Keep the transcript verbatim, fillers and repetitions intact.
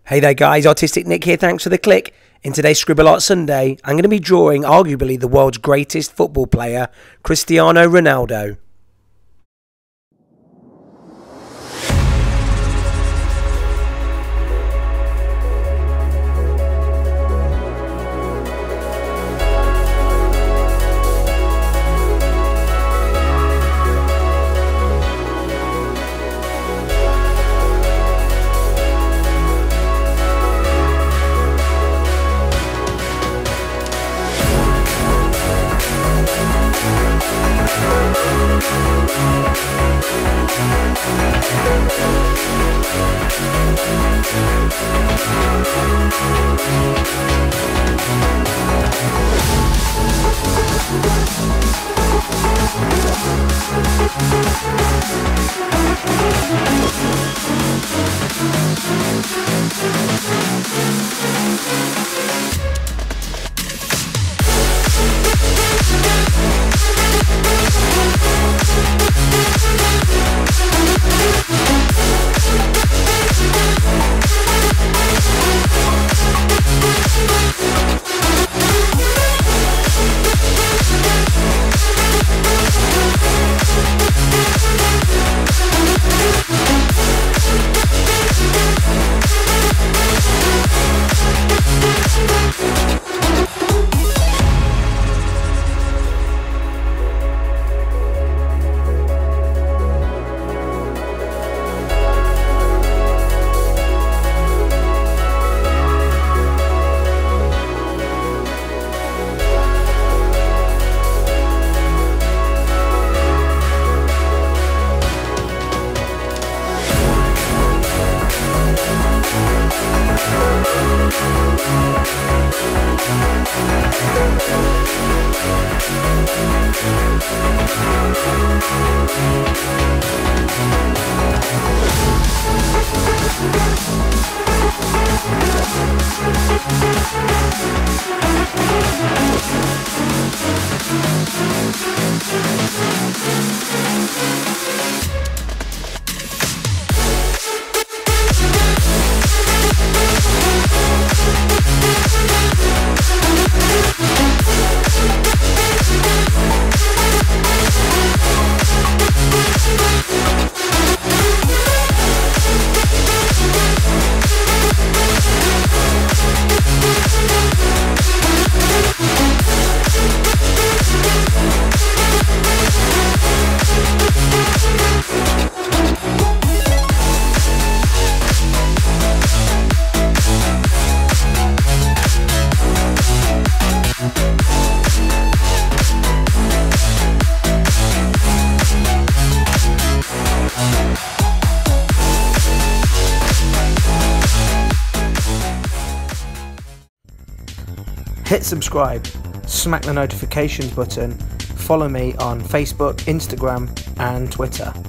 Hey there guys, Artistic Nick here, thanks for the click. In today's Scribble Art Sunday, I'm going to be drawing arguably the world's greatest football player, Cristiano Ronaldo. Hit subscribe, smack the notifications button, follow me on Facebook, Instagram and Twitter.